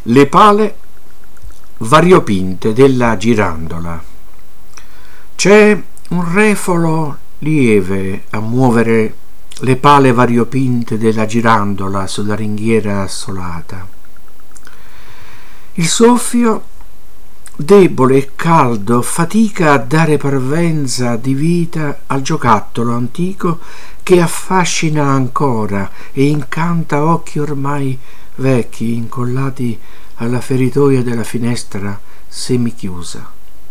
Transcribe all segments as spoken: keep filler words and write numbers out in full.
Le pale variopinte della girandola. C'è un refolo lieve a muovere le pale variopinte della girandola sulla ringhiera assolata. Il soffio, debole e caldo, fatica a dare parvenza di vita al giocattolo antico che affascina ancora e incanta occhi ormai vecchi incollati alla feritoia della finestra semichiusa.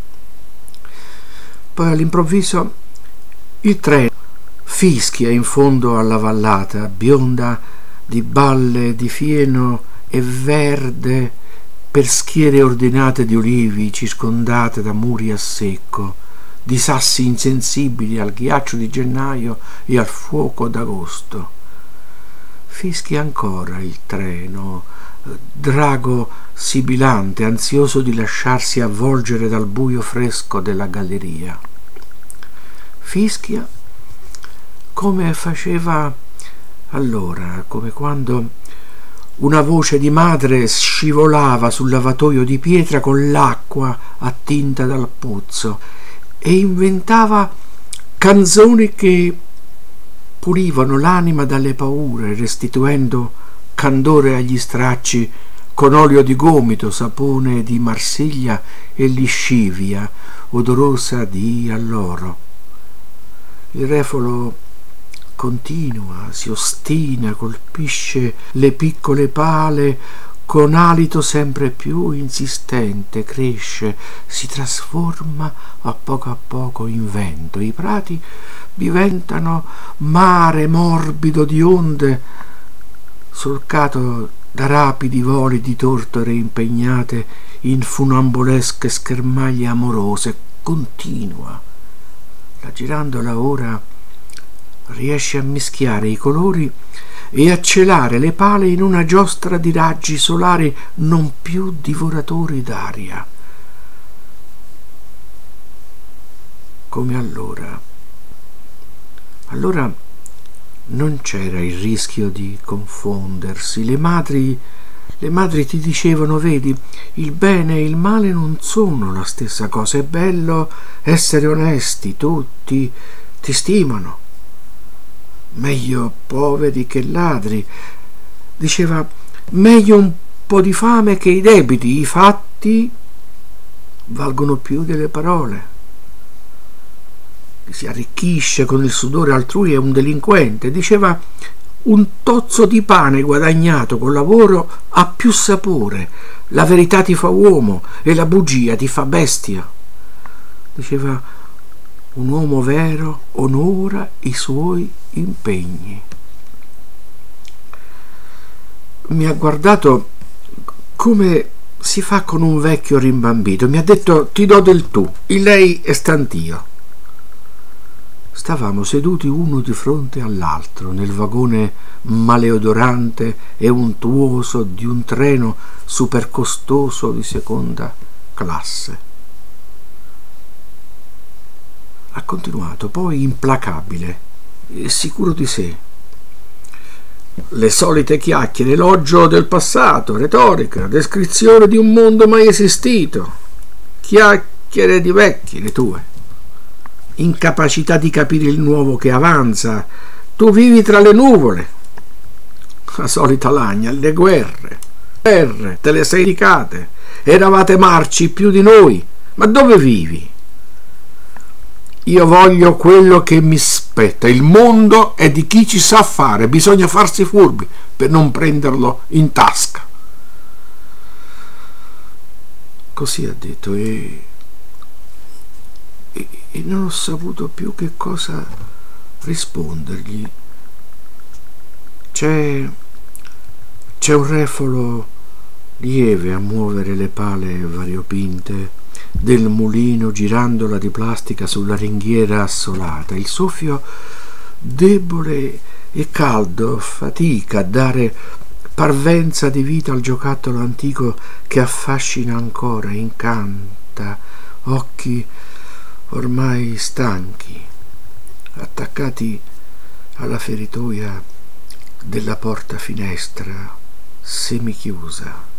Poi all'improvviso il treno fischia in fondo alla vallata, bionda di balle di fieno e verde per schiere ordinate di ulivi circondate da muri a secco, di sassi insensibili al ghiaccio di gennaio e al fuoco d'agosto. Fischia ancora il treno, drago sibilante, ansioso di lasciarsi avvolgere dal buio fresco della galleria. Fischia come faceva allora, come quando una voce di madre scivolava sul lavatoio di pietra con l'acqua attinta dal pozzo e inventava canzoni che pulivano l'anima dalle paure, restituendo candore agli stracci con olio di gomito, sapone di Marsiglia e liscivia odorosa di alloro. Il refolo continua, si ostina, colpisce le piccole pale con alito sempre più insistente, cresce, si trasforma a poco a poco in vento. I prati diventano mare morbido di onde, solcato da rapidi voli di tortore impegnate in funambolesche schermaglie amorose. Continua. La girandola ora riesce a mischiare i colori e a celare le pale in una giostra di raggi solari non più divoratori d'aria. Come allora. Allora non c'era il rischio di confondersi. Le madri, le madri ti dicevano: vedi, il bene e il male non sono la stessa cosa, è bello essere onesti, tutti ti stimano. Meglio poveri che ladri. Diceva: meglio un po' di fame che i debiti, i fatti valgono più delle parole. Chi si arricchisce con il sudore altrui è un delinquente. Diceva: un tozzo di pane guadagnato col lavoro ha più sapore, la verità ti fa uomo e la bugia ti fa bestia. Diceva: un uomo vero onora i suoi impegni. Mi ha guardato come si fa con un vecchio rimbambito. Mi ha detto: ti do del tu, il lei è stantio. Stavamo seduti uno di fronte all'altro nel vagone maleodorante e untuoso di un treno supercostoso di seconda classe. Ha continuato poi implacabile e sicuro di sé. Le solite chiacchiere, elogio del passato, retorica, descrizione di un mondo mai esistito, chiacchiere di vecchi le tue, incapacità di capire il nuovo che avanza, tu vivi tra le nuvole, la solita lagna, le guerre, guerre, te le sei indicate, eravate marci più di noi, ma dove vivi? Io voglio quello che mi spetta. Il mondo è di chi ci sa fare, bisogna farsi furbi per non prenderlo in tasca. Così ha detto e, e, e non ho saputo più che cosa rispondergli. C'è, c'è un refolo lieve a muovere le pale variopinte del mulino girandola di plastica sulla ringhiera assolata. Il soffio debole e caldo fatica a dare parvenza di vita al giocattolo antico che affascina ancora, incanta, occhi ormai stanchi, attaccati alla feritoia della porta finestra semichiusa.